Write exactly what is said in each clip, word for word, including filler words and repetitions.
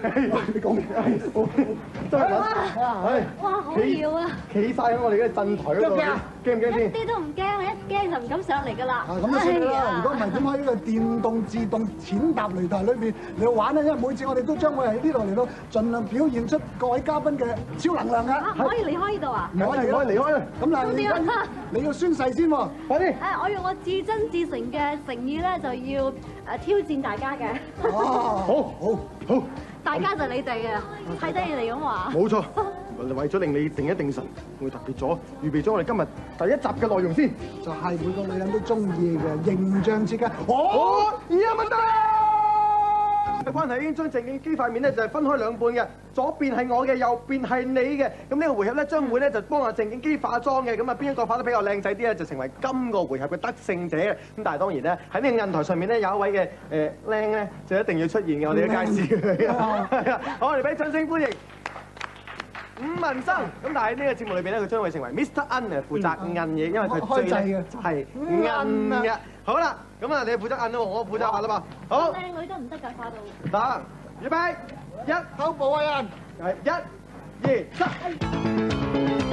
你講咩？周慧敏，係哇，好搖啊！ 企晒喺我哋嘅陣台嗰度，驚唔驚先？ 一啲都唔驚，我一驚就唔敢上嚟㗎啦。 啊，咁就算啦。如果唔係點喺呢個電動自動踐踏擂台裏邊嚟玩咧？因為每次我哋都將會喺呢度嚟到盡量表現出各位嘉賓嘅超能量㗎。 可以離開呢度啊？ 唔可以離開，離開啦！咁嗱，你你要宣誓先喎，快啲！ 誒，我用我至真至誠嘅誠意咧，就要誒挑戰大家嘅。 哦，好，好，好。 大家就你哋啊，睇得你哋咁話。 冇錯，為咗令你定一定神，我特別咗預備咗我哋今日第一集嘅內容先， 就係每個女人都中意嘅形象設計。 哦，而家問得嘅關係已經將鄭敬基塊面咧就係分開兩半嘅，左邊係我嘅，右邊係你嘅。咁呢個回合咧將會咧就幫阿鄭敬基化妝嘅，咁啊邊一個化得比較靚仔啲咧，就成為今個回合嘅得勝者嘅。咁但係當然咧喺呢個銀台上面咧有一位嘅誒靚咧就一定要出現嘅，我哋嘅介紹佢。係啊，好，我哋俾掌聲歡迎伍文生。咁但係喺呢個節目裏邊咧，佢將會成為 Mister 恩啊，負責摁嘢，因為佢最叻就係摁嘅。好啦，咁啊你負責摁咯，我負責畫啦嘛。好。 靚女都唔得㗎，化到。 嗱，預備，一口部啊人， 係一、二、三。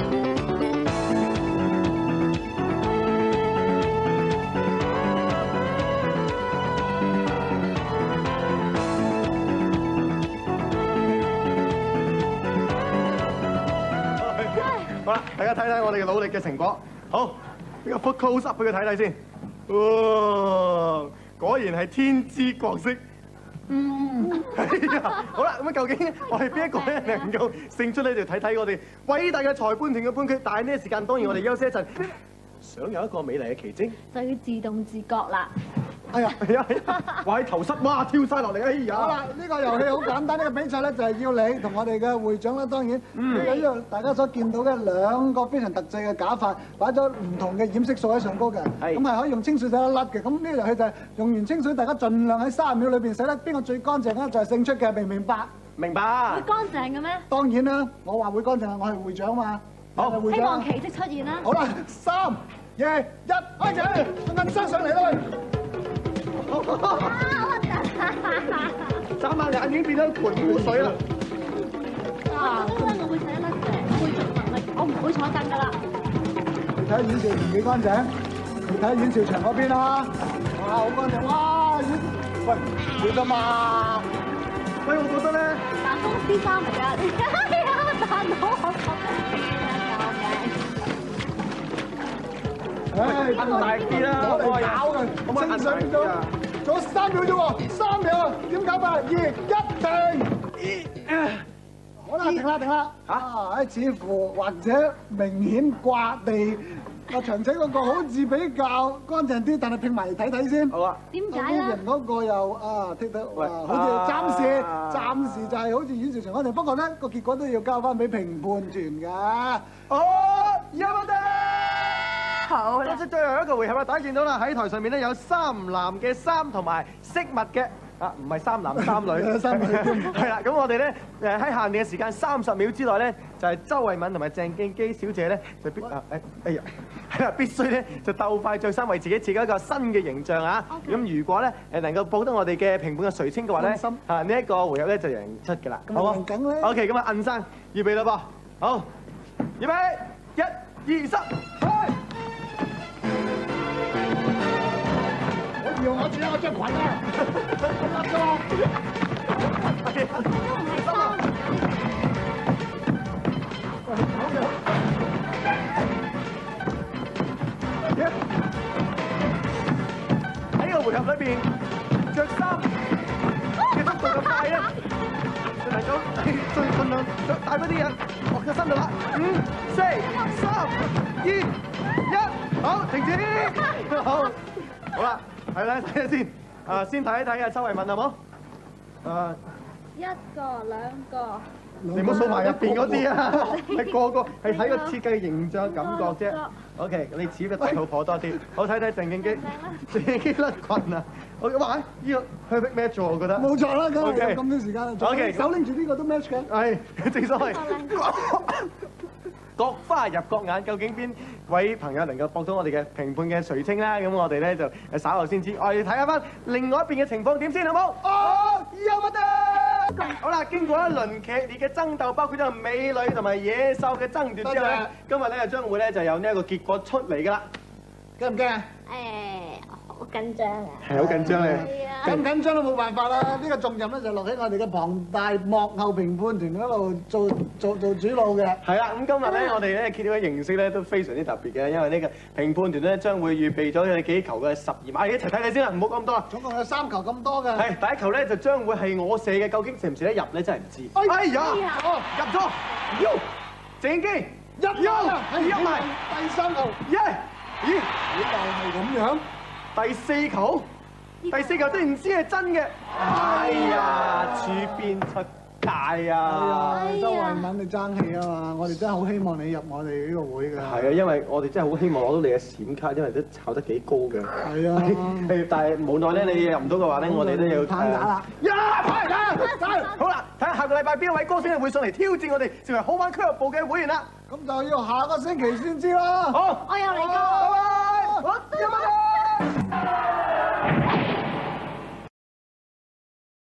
好啦，大家睇睇我哋嘅努力嘅成果。好，呢個 full close up 俾佢睇睇先。哇，果然係天之國色。嗯。係啊。好啦，咁啊，究竟我哋邊一個咧能夠勝出咧？就睇睇我哋偉大嘅裁判團嘅判決。但係呢個時間，當然我哋休息一陣。想有一個美麗嘅奇蹟， 就要自動自覺啦。 哎呀， 係啊，哇喺頭室，哇跳晒落嚟，哎呀！ 好啦，呢個遊戲好簡單，呢個比賽咧就係要你同我哋嘅會長啦，當然呢個大家所見到嘅兩個非常特製嘅假髮，擺咗唔同嘅染色素喺上高嘅，咁係可以用清水洗得甩嘅。咁呢個遊戲就係用完清水，大家盡量喺三十秒裏邊洗得邊個最乾淨咧，就係勝出嘅，明唔明白？ 明白。 會乾淨嘅咩？ 當然啦，我話會乾淨啊，我係會長嘛。 好， 會長。 希望奇蹟出現啦。 好啦，三、二、一，開始，銀生上嚟啦！ 眨下眼已經變咗盆滿水啦！ 啊，我覺得我會洗得甩嘅，我會盡能力，我唔會坐凳㗎啦。 你睇下阮兆祥幾乾淨，你睇下阮兆祥嗰邊啦，哇，好乾淨，哇，阮，喂，會㗎嘛？ 喂，我覺得咧， 但公司衫嚟㗎，哎呀，大佬，我覺得唉， 咁大啲啦， 攞嚟搞嘅，清水咗，仲有三秒啫喎，三秒啊，點搞法？二一停，好啦，停啦，停啦，啊，似乎或者明顯刮地，阿長仔嗰個好似比較乾淨啲，但係拼埋嚟睇睇先。好啊。 點解咧？ 人嗰個又啊剔得，哇，好似暫時暫時就係好似阮兆祥乾淨，不過咧個結果都要交翻俾評判團㗎。好，有冇得？好啦，最後一個回合啦，大家見到啦，喺台上面咧有三男嘅衫同埋飾物嘅，啊唔係三男三女，三女係啦。咁我哋咧誒喺限定嘅時間三十秒之內咧，就係周慧敏同埋鄭敬基小姐咧就必啊誒哎呀係啦，必須咧就鬥快着衫，為自己設計一個新嘅形象啊！咁如果咧誒能夠報得我哋嘅評判嘅垂青嘅話咧，啊呢一個回合咧就贏出㗎啦，好啊？OK，咁啊銀生預備啦噃，好，預備一、二、三，開！用我自己我着裙啊！得咗。喺呢個回合裏邊，着衫嘅速度咁快咧，就能夠最盡量着大嗰啲嘢落個身度啦。五、四、三、二、一，好，停止。好，好啦。係啦，睇下先。啊，先睇一睇啊，周慧敏好冇？誒， 一個兩個。 你唔好數埋入邊嗰啲啊，係個個係睇個設計形象感覺啫。OK，你似個大肚婆多啲。好睇睇鄭敬基，鄭敬基甩裙啊！我話呢個 perfect match 喎，我覺得。冇錯啦，梗係咁多時間啦。OK，手拎住呢個都 match 嘅。係，正所謂。各花入各眼，究竟邊位朋友能夠博到我哋嘅評判嘅垂青咧？咁我哋咧就稍後先知。我哋睇下翻另外一邊嘅情況點先，好冇？哦，有乜得？ 好啦，經過一輪劇烈嘅爭鬥，包括咗美女同埋野獸嘅爭奪之後咧，今日咧就將會咧就有呢一個結果出嚟㗎啦。驚唔驚啊？ 誒，好緊張啊！ 係好緊張咧。 咁緊張都冇辦法啦，呢個重任咧就落喺我哋嘅龐大幕後評判團嗰度做做做主腦嘅。 係啦，咁今日咧我哋咧揭曉嘅形式咧都非常之特別嘅，因為呢個評判團咧將會預備咗佢哋幾球嘅十二碼，一齊睇睇先啦，唔好講咁多啦。 總共有三球咁多嘅。 係第一球咧就將會係我射嘅，究竟射唔射得入咧真係唔知。哎呀，哦入咗，喲，鄭基入咗，入埋第三球， 耶！咦， 又係咁樣。 第四球，第四球都唔知係真嘅。哎呀，處邊出界啊！ 哎呀，周慧敏你爭氣啊嘛！我哋真係好希望你入我哋呢個會㗎。 係啊，因為我哋真係好希望攞到你嘅閃卡，因為都炒得幾高嘅。 係啊， 係，但係無奈咧，你入唔到嘅話咧，我哋都要攤打啦。 呀，拍打，打！好啦，睇下下個禮拜邊一位歌星會上嚟挑戰我哋，成為好玩俱樂部嘅會員啦。 咁就要下個星期先知啦。 好， 我又嚟拜過。 拜。好，有冇？